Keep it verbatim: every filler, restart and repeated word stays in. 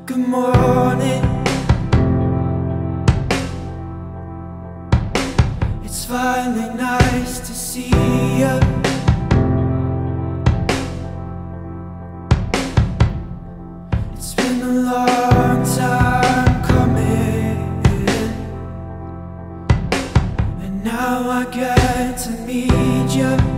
Good morning. It's finally nice to see you. It's been a long time coming, and now I get to meet you.